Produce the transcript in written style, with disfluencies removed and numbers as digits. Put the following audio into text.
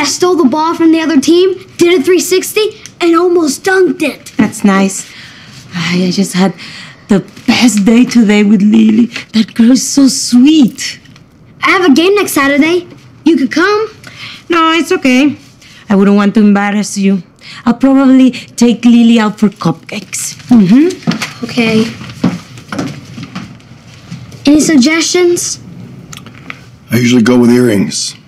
I stole the ball from the other team, did a 360, and almost dunked it. That's nice. I just had the best day today with Lily. That girl's so sweet. I have a game next Saturday. You could come. No, it's okay. I wouldn't want to embarrass you. I'll probably take Lily out for cupcakes. Okay. Any suggestions? I usually go with earrings.